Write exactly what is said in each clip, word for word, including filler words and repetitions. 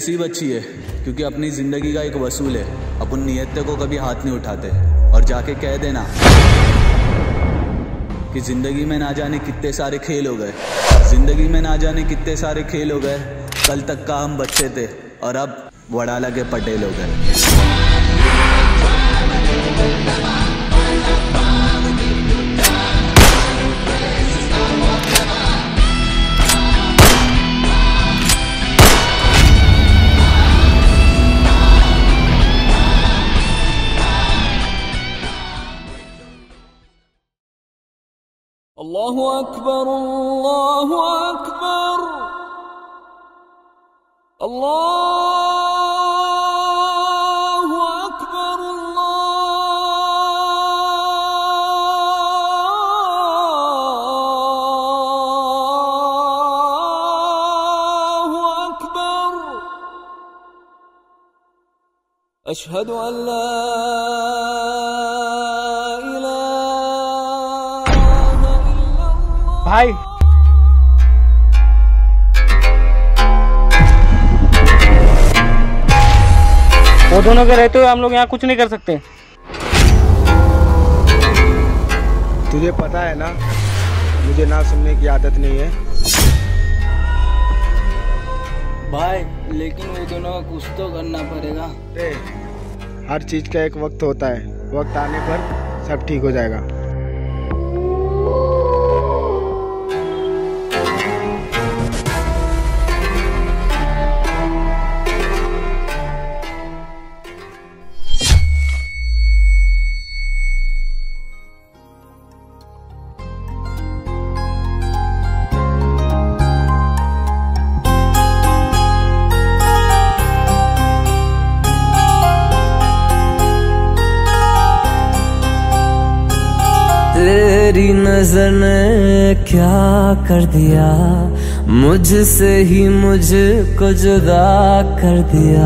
नसीब अच्छी है क्योंकि अपनी ज़िंदगी का एक वसूल है। अपन नियत को कभी हाथ नहीं उठाते। और जाके कह देना कि ज़िंदगी में ना जाने कितने सारे खेल हो गए, ज़िंदगी में ना जाने कितने सारे खेल हो गए। कल तक का हम बच्चे थे और अब वडाला के पटेल हो गए। अल्लाहु अकबर, अल्लाहु अकबर, अल्लाहु अकबर, अल्लाहु अकबर। अशहदु अन ला भाई वो दोनों के रहते हुए हम लोग यहाँ कुछ नहीं कर सकते। तुझे पता है ना, मुझे ना सुनने की आदत नहीं है भाई, लेकिन वो दोनों का कुछ तो करना पड़ेगा। हर चीज का एक वक्त होता है, वक्त आने पर सब ठीक हो जाएगा। तेरी नजर ने क्या कर दिया, मुझसे ही मुझको जुदा कर दिया।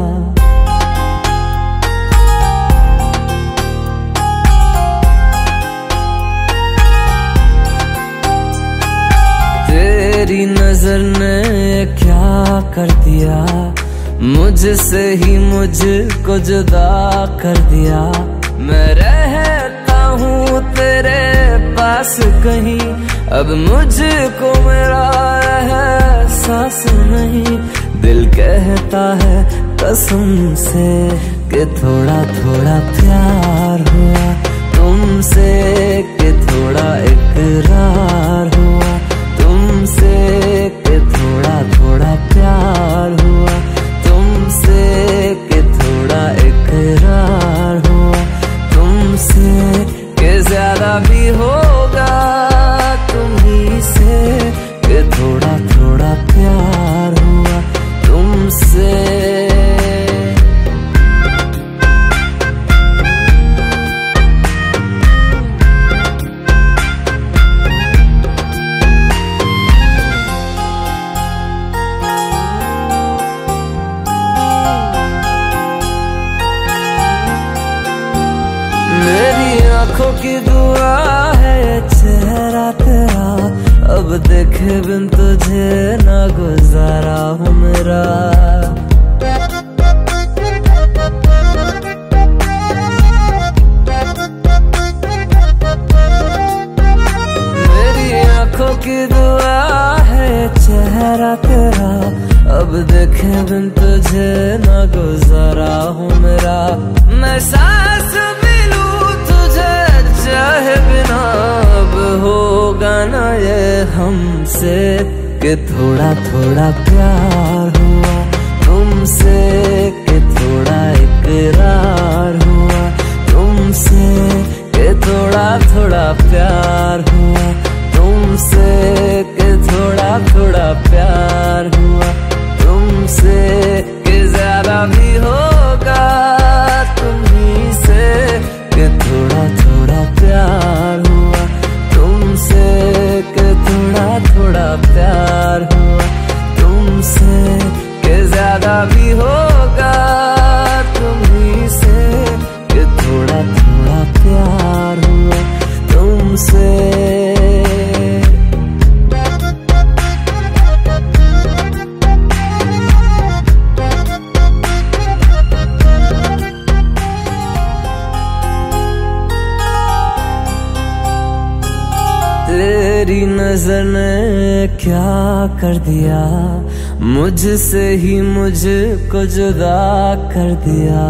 तेरी नजर ने क्या कर दिया, मुझसे ही मुझको जुदा कर दिया। मैं रहता हूँ तेरे पास कहीं, अब मुझको मेरा एहसास नहीं। दिल कहता है कसम से कि थोड़ा थोड़ा प्यार हुआ तुमसे, कि थोड़ा इकरार हुआ तुमसे, कि थोड़ा थोड़ा प्यार हुआ तुमसे, कि थोड़ा इकरार हुआ तुमसे, कि ज्यादा भी होगा तुम्ही से, कि थोड़ा थोड़ा प्यार हुआ तुमसे। आँखों की दुआ है चेहरा तेरा, अब देखे बिन तुझे ना गुजारा हूँ मेरा। मेरी आँखों की दुआ है चेहरा तेरा, अब देखे बिन तुझे ना गुजारा हूँ मेरा। मैं सांस चाहे बिना अब होगा ना ये हमसे, कि थोड़ा थोड़ा प्यार हुआ तुमसे, कि थोड़ा इकरार हुआ तुमसे, कि थोड़ा थोड़ा प्यार हुआ तुमसे, कि थोड़ा थोड़ा प्यार हुआ तुमसे, कि ज्यादा भी होगा तुम्ही से, कि थोड़ा थोड़ा प्यार हुआ तुमसे, कि थोड़ा थोड़ा प्यार हुआ तुमसे, कि ज्यादा भी होगा तुम्ही से, कि थोड़ा थोड़ा प्यार हुआ तुमसे। तेरी नजर ने क्या कर दिया, मुझसे ही मुझको जुदा कर दिया।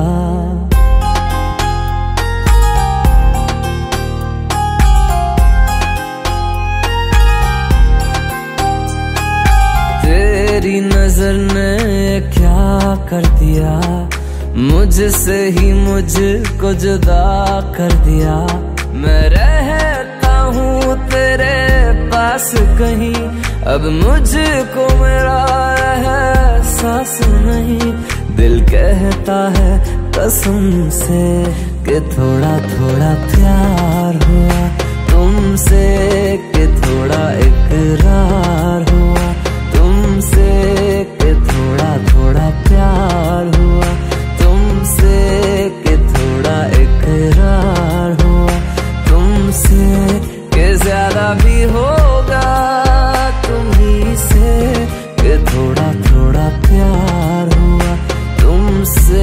तेरी नजर ने क्या कर दिया, मुझसे ही मुझको जुदा कर दिया। मैं रहता हूँ तेरे पास कहीं, अब मुझको मेरा एहसास नहीं। दिल कहता है कसम से कि थोड़ा थोड़ा प्यार हुआ तुमसे, कि थोड़ा इकरार हुआ तुमसे, कि थोड़ा थोड़ा प्यार हुआ तुमसे, कि थोड़ा इकरार हुआ तुमसे, कि ज्यादा भी होगा तुम्ही से, कि थोड़ा थोड़ा प्यार हुआ तुमसे।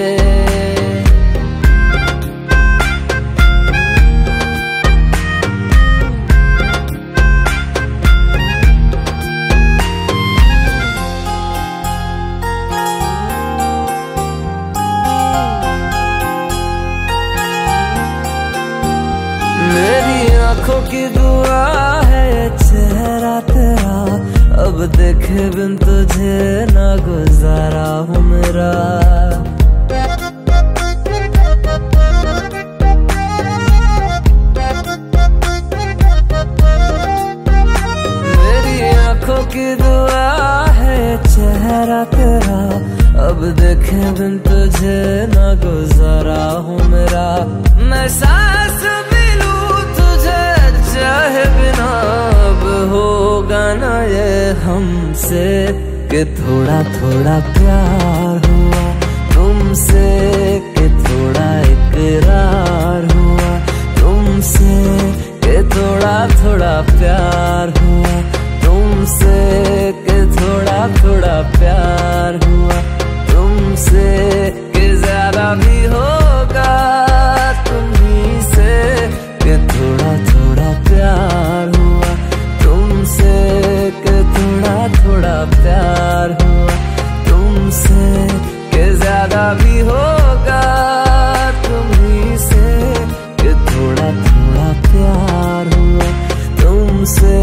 आँखों की दुआ है चेहरा तेरा, अब देखे बिन तुझे ना गुजारा हूँ मेरा। मेरी आँखों की दुआ है चेहरा तेरा, अब देखे बिन तुझे ना गुजारा हूँ मेरा। मैं सांस चाहे बिना अब होगा ना ये हमसे, कि थोड़ा थोड़ा प्यार हुआ तुमसे, कि थोड़ा इकरार हुआ तुमसे, कि थोड़ा थोड़ा प्यार हुआ तुमसे, कि थोड़ा थोड़ा प्यार हुआ तुमसे, कि ज्यादा भी होगा तुम्ही से, कि थोड़ा थोड़ा प्यार हुआ तुमसे, कि थोड़ा थोड़ा प्यार हुआ तुमसे, कि ज्यादा भी होगा तुम्ही से, कि थोड़ा थोड़ा प्यार हुआ तुमसे।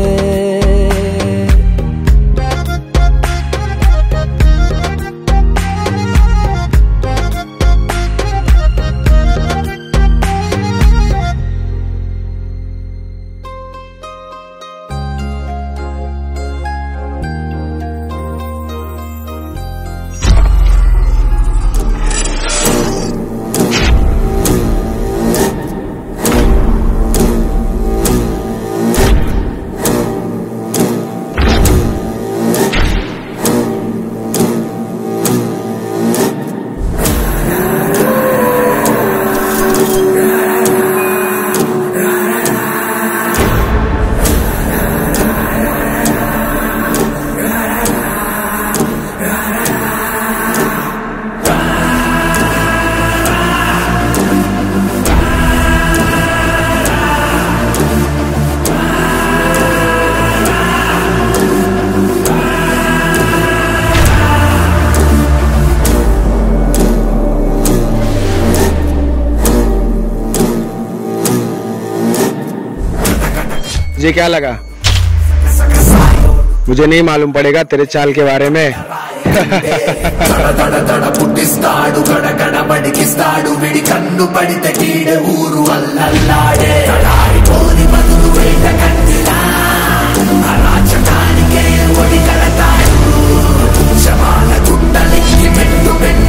तुझे क्या लगा? मुझे नहीं मालूम पड़ेगा तेरे चाल के बारे में। పుట్టిస్తాడు గడగడ బడికిస్తాడు విడి కన్ను పడితే కీడే ఊరు అల్లల్లాడే తడారిపోని బదులు వేట కట్టిలా అరాచకానికే ఒడి కడతాడు శవాల గుట్టలెక్కి మెట్టు